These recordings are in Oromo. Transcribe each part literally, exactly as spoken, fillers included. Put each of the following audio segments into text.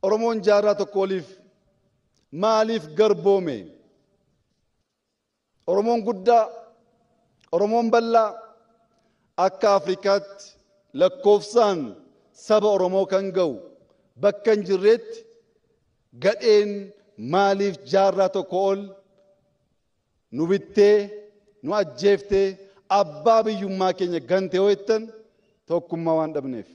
Oromoon jaarraa tokko oliif maaliif garboome? Oromoon guddaa, Oromoon bal'aa akka Afrikaatti lakkoofsaan saba Oromoo kan ga'u bakka hin jirreetti gadheen maaliif jaarraa tokko ol nu bittee nu ajjeeftee abbaa biyyummaa keenya gante yoo jettan tokkummaa waan dhabneef.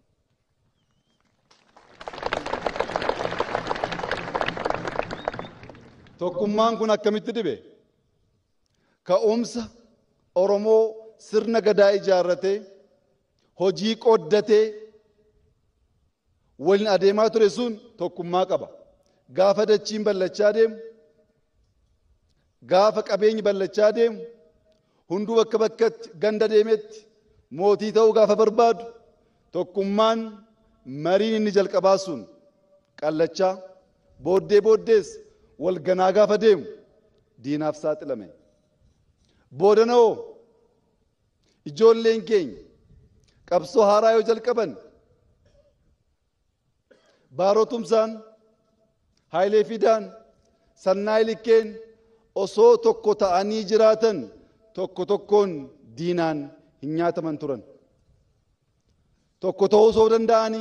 Tokkummaan kun akkamitti dhibe? Ka'umsa Oromoo sirna gadaa ijaarratee hojii qooddatee waliin adeemaa ture sun tokkummaa qaba. Gaafa dachiin ballachaa deemu, gaafa qabeenyi ballachaa deemu, hunduu bakka bakkatti ganda deemetti mootii ta'uu gaafa barbaadu tokkummaan mariin inni jalqabaa sun qallachaa booddee booddees wal ganaa gaafa deemu diinaaf saaxilame. Boodanoo ijoolleen keenya qabsoo haaraa yoo jalqaban Baarotumsaan, Haayilee Fidaan, Sannaa Likkeen osoo tokko ta'anii jiraatan tokko tokkoon diinaan hin nyaataman turan. Tokko ta'uu osoo danda'anii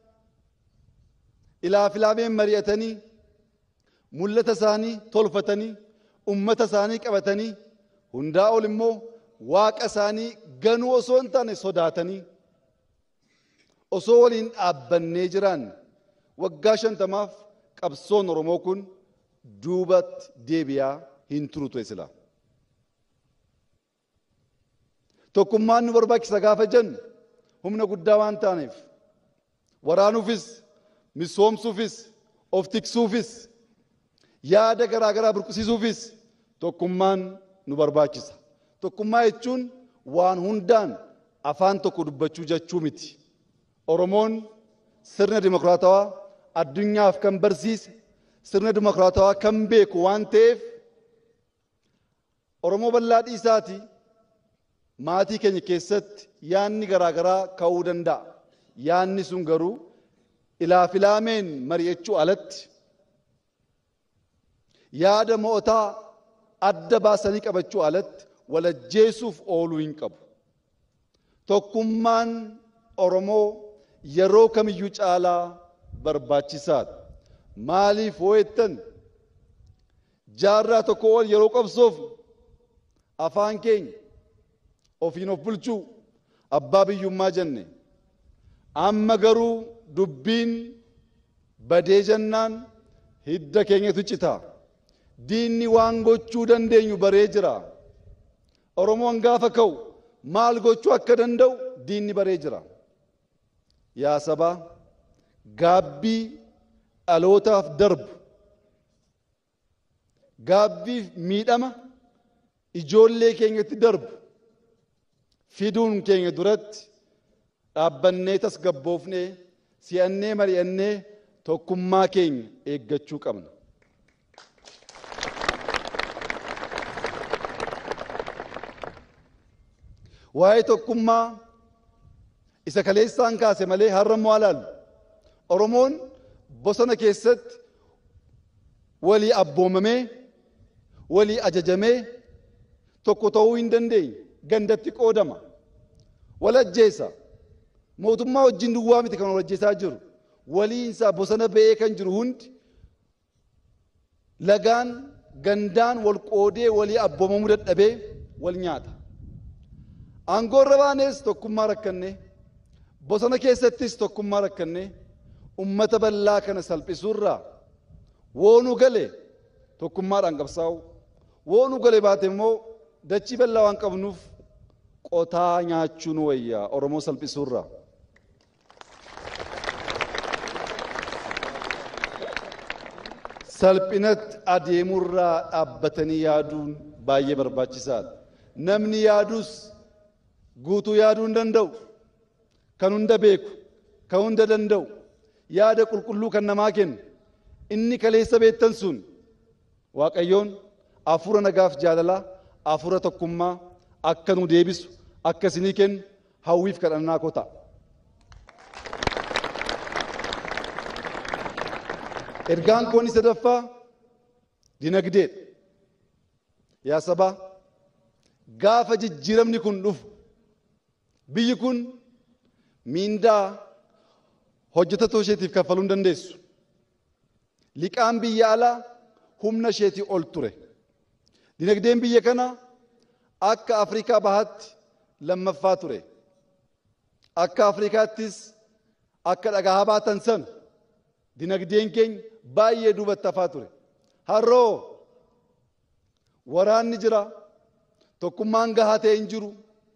ilaaf ilaameen mari'atanii mul'ata isaanii tolfatanii ummata isaanii qabatanii hundaa ol immoo waaqa isaanii ganuu osoo hin taane sodaatanii osoo waliin dhaabbannee jiran waggaa shantamaaf qabsoon Oromoo kun duubatti deebi'aa hin turu ture sila. Tokkummaan nu barbaachisa gaafa jennu humna guddaa waan taaneef waraanuufis misoomsuufis of tiksuufis yaada garaa garaa burqisiisuufis tokkummaan nu barbaachisa. Tokkummaa jechuun waan hundaan afaan tokko dubbachuu jechuu miti. Oromoon sirna dimokiraatawaa addunyaaf kan barsiise sirna dimokiraatawaa kan beeku waan ta'eef Oromoo bal'aa dhiisaati maatii keenya keessatti yaanni garaa garaa ka'uu danda'a. Yaanni sun garuu ilaaf ilaameen mari'achuu alatti yaada mo'otaa adda baasanii qabachuu alatti walajjeesuuf ooluu hin qabu. Tokkummaan Oromoo yeroo kamiyyuu caalaa barbaachisaadha. Maaliif hoo jettan jaarraa tokko ol yeroo qabsoof afaan keenya ofiin of bulchuu abbaa biyyummaa jenne. Amma garuu dubbiin badee jennaan hidda keenyatu citaa. Diinni waan gochuu dandeenyu baree jira. Oromoon gaafa ka'u maal gochuu akka danda'u diinni baree jira. Yaa sabaa gaabbii dhalootaaf darbu gaabbiif miidhama ijoollee keenyatti darbu fiduun keenya duratti dhaabbannee tasgabboofnee si'annee mari'annee tokkummaa keenya eeggachuu qabna. Waa'ee tokkummaa isa kaleessaan kaase malee har'a immoo ilaallu. Oromoon bosona keessatti walii abboomamee walii ajajamee tokko ta'uu hin dandeenye gandatti qoodama. Wal ajjeesa. Mootummaa wajjin duwwaa miti kan wal ajjeesaa jiru. Waliinsaa bosona ba'ee kan jiru hundi lagaan gandaan wal qoodee walii abboomamuu dadhabee wal nyaata. Aangoo irra baanes tokkummaa rakkannee bosona keessattis tokkummaa rakkannee ummata bal'aa kana salphisuurraa woonuu gale tokkummaadhaan qabsaa'u woonuu gale baate immoo dachii bal'aa waan qabnuuf qotaa nyaachuun wayyaa Oromoo salphisuurraa. Salphinatti adeemurraa dhaabbatanii yaaduun baay'ee barbaachisaadha. Namni yaadus guutuu yaaduu hin danda'u. Kan hunda beeku, kan hunda danda'u, yaada qulqulluu kan namaa kennu. Inni kaleessa beektan sun Waaqayyoon hafuura nagaaf jaalalaa, hafuura tokkummaa akka nu deebisu, akka isinii kennu hawwiif kadhannaa koo ta'a. Ergaan kooni sadaffaa dinagdee. Yaa sabaa gaafa jijjiiramni kun dhufu biyyi kun miindaa hojjetatoo isheetiif kaffaluu hin dandeessu. Liqaan biyya alaa humna isheetii ol ture. Dinagdeen biyya kana akka Afrikaa bahaatti lammaffaa ture. Akka Afrikaattis akka dhagaa baatan san dinagdeen keenya baay'ee duubatti hafaa ture. Har'oo waraanni jira, tokkummaan gahaa ta'e hin jiru.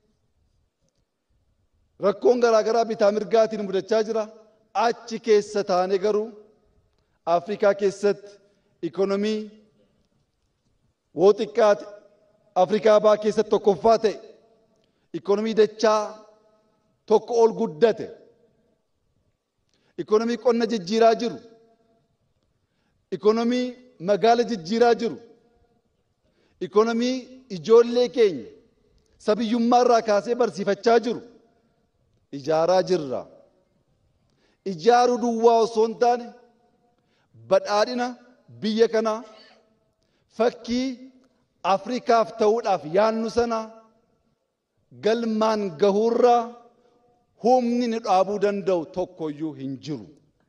Rakkoon garaagaraa bitaa mirgaatiin mudachaa jira. Achi keessa taane garuu Afrikaa keessatti ikonomii woo xiqqaate Afrikaa baa keessatti tokkoffaa ta'e, ikonomii dachaa tokko ol guddate, ikonomii qonna jijjiiraa jiru, ikonomii magaala jijjiiraa jiru, ikonomii ijoollee keenya sabiyyummaa irraa kaasee barsiifachaa jiru ijaaraa jirra. Ijaaruu duwwaa osoo hin taane badhaadhina biyya kanaa fakkii Afrikaaf ta'uudhaaf yaannu sana galmaan gahuurraa humni ni dhaabuu danda'u tokkoyyuu hin jiru.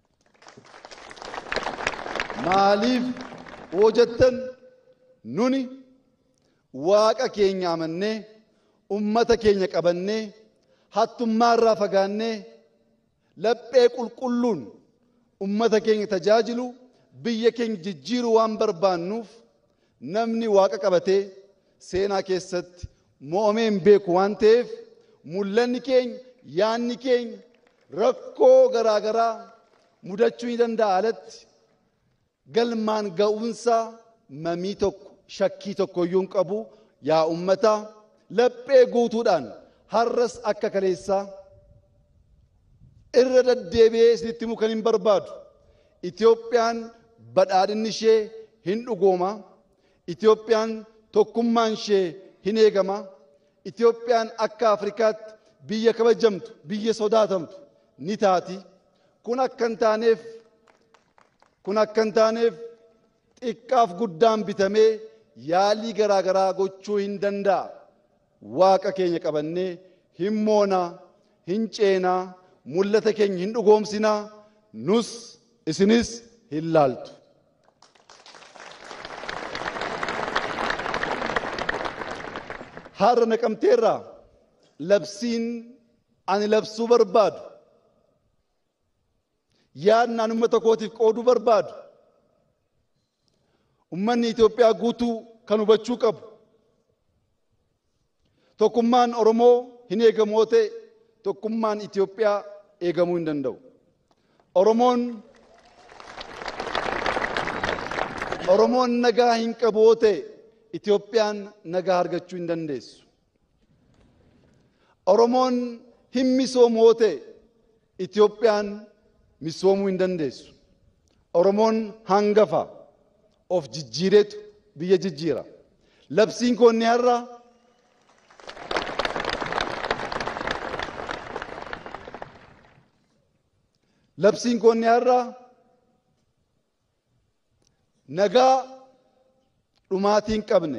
Maaliif hoo jettan nuni waaqa keenya amannee ummata keenya qabannee hattummaa irraa fagaannee laphee qulqulluun ummata keenya tajaajilu biyya keenya jijjiiru waan barbaannuuf namni waaqa qabatee seenaa keessatti mo'amee hin beeku waan ta'eef mul'anni keenya yaanni keenya rakkoo garaagaraa mudachuu ni danda'a alatti galmaan ga'uunsaa mamii tokko shakkii tokko iyyuu hin qabu. Yaa ummata laphee guutuudhaan har'as akka kaleessaa irra deddeebi'ee isinitti himuu kan hin barbaadu. Itoophiyaan badhaadhinni ishee hin dhugooma. Itoophiyaan tokkummaan ishee hin eegama. Itoophiyaan akka Afrikaatti biyya kabajamtu, biyya sodaatamtu ni taati. Kun akka hin taaneef kun akka hin taaneef xiqqaaf guddaan bitamee yaalii garaagaraa gochuu hin danda'a. Waaqa keenya qabannee hin moonaa, hin ceenaa, mul'ata keenya hin dhugoomsinaa, nus isinis hin laaltu. Har'a Naqamteerraa labsiin ani labsuu barbaadu, yaadni ani uummata kootiif qooduu barbaadu, ummanni Itoophiyaa guutuu kan hubachuu qabu. Tokkummaan Oromoo hin eegamu yoo ta'e tokkummaan Itoophiyaa eegamuu hin danda'u. Oromoon Oromoon nagaa hin qabu yoo ta'e Itoophiyaan nagaa argachuu hin dandeessu. Oromoon hin misoomu yoo ta'e Itoophiyaan misoomuu hin dandeessu. Oromoon hangafa of jijjiiretu biyya jijjiira. Labsiin koonni har'a labsiin koonni har'a nagaa dhumaatii hin qabne,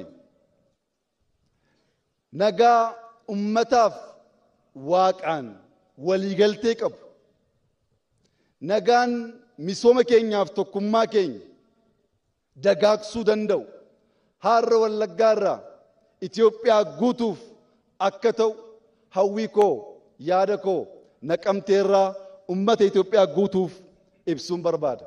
nagaa ummataaf waaqaan waliigaltee qabu, nagaan misooma keenyaaf tokkummaa keenya dagaagsuu danda'u har'a Wallaggaarraa Itoophiyaa guutuuf akka ta'u hawwii koo yaada koo Naqamteerraa ummata Itoophiyaa guutuuf ibsuun barbaada.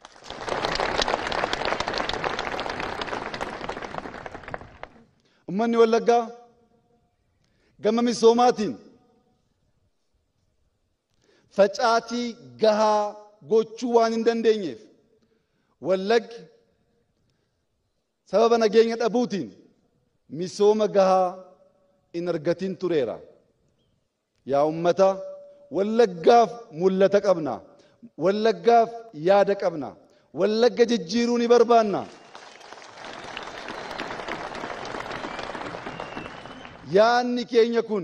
Ummanni Wallaggaa gama misoomaatiin facaatii gahaa gochuu waan hin dandeenyeef Wallaggi sababa nageenya dhabuutiin misooma gahaa in argatiin tureera. Yaa ummata Wallaggaaf mul'ata qabna, Wallaggaaf yaada qabna, Wallagga jijjiiruu ni barbaanna. Yaanni keenya kun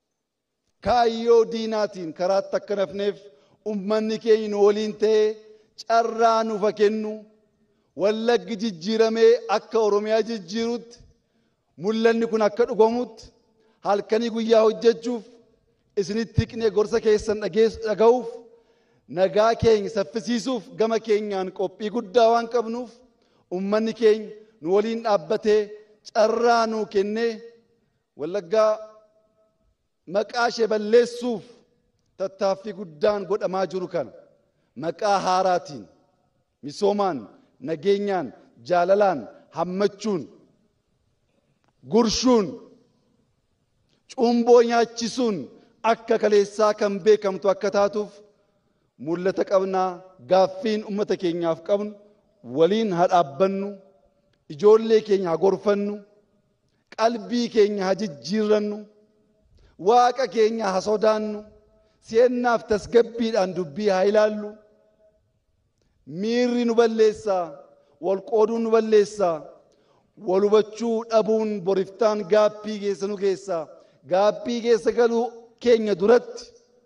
kaayyoo diinaatiin karaatti akka nafneef ummanni keenya waliin ta'ee carraa nuuf kennu Wallaggi jijjiiramee akka Oromiyaa jijjiirutti mul'anni kun akka dhugomutti halkanii guyyaa hojjechuuf isinitti hiqnee gorsa keessan dhaga'uuf nagaa keenya saffisiisuuf gama keenyaan qophii guddaa waan qabnuuf ummanni keenya nu waliin dhaabbatee carraa nuu kennee Wallaggaa maqaa ishee balleessuuf tattaaffii guddaan godhamaa jiru kana maqaa haaraatiin misoomaan nageenyaan jaalalaan hammachuun gurshuun cumboo nyaachisuun akka kaleessaa kan beekamtu akka taatuuf mul'ata qabnaa gaaffiin ummata keenyaaf qabnu waliin haa dhaabbannu ijoollee keenya haa gorfannu qalbii keenya haa jijjiirrannu waaqa keenya haa sodaannu seennaaf tasgabbiidhaan dubbii haa ilaallu miirri nu balleessaa wal qooduu nu balleessaa wal hubachuu dhabuun boriftaan gaaffii keessa nu keessaa gaaffii keessa galuu keenya duratti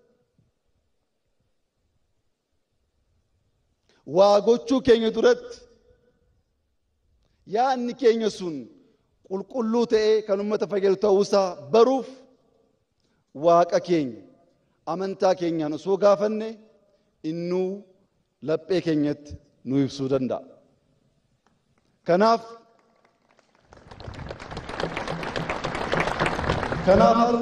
waa gochuu keenya duratti yaanni keenya sun qulqulluu ta'ee kan ummata fayyadu ta'uusaa baruuf waaqa keenya amantaa keenyaan osoo gaafanne innuu laphee keenyatti nu ibsuu danda'a. Kanaaf kanaaf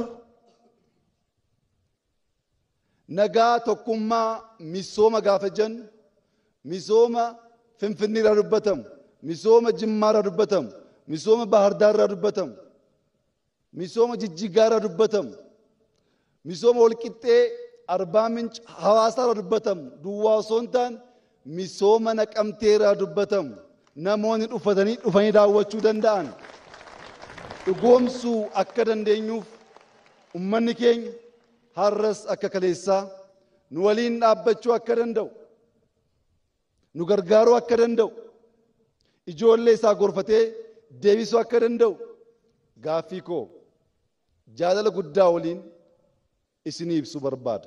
nagaa tokkummaa misooma gaafa jennu misooma Finfinneerraa dubbatamu misooma Jimmaarraa dubbatamu misooma Bahardaarraa dubbatamu misooma Jijjigaarraa dubbatamu misooma Walqixxee Arbaa Minch Hawaasaarraa dubbatamu duwwaa osoo hin taane misooma Naqamteerraa dubbatamu namoonni dhufatanii dhufanii daawwachuu danda'an dhugoomsuu akka dandeenyuuf ummanni keenya har'as akka kaleessaa nu waliin dhaabbachuu akka danda'u nu gargaaruu akka danda'u ijoollee isaa gorfatee deebisuu akka danda'u gaaffii koo jaalala guddaa waliin isinii ibsuu barbaada.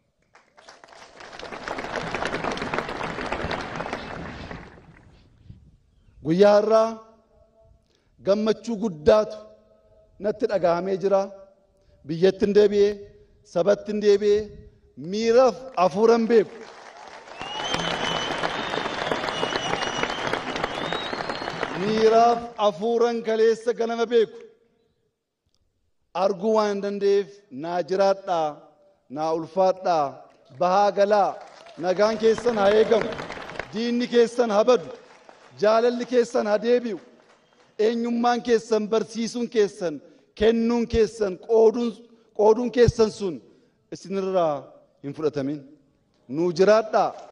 Guyyaa har'aa gammachuu guddaatu natti dhaga'amee jira. Biyyatti hin deebi'ee sabatti hin deebi'ee miiraaf hafuuran beeku. Miiraaf hafuuran kaleessa ganama beeku. Arguu waan hin danda'eef naa jiraadhaa, naa ulfaadhaa, bahaa galaa, nagaan keessan haa eegamu, diinni keessan haa badu, jaalalli keessan haa deebi'u, eenyummaan keessan barsiisuun keessan, kennuun keessan, qooduun keessan sun isinirraa hin fudhatamin. Nuu jiraadhaa.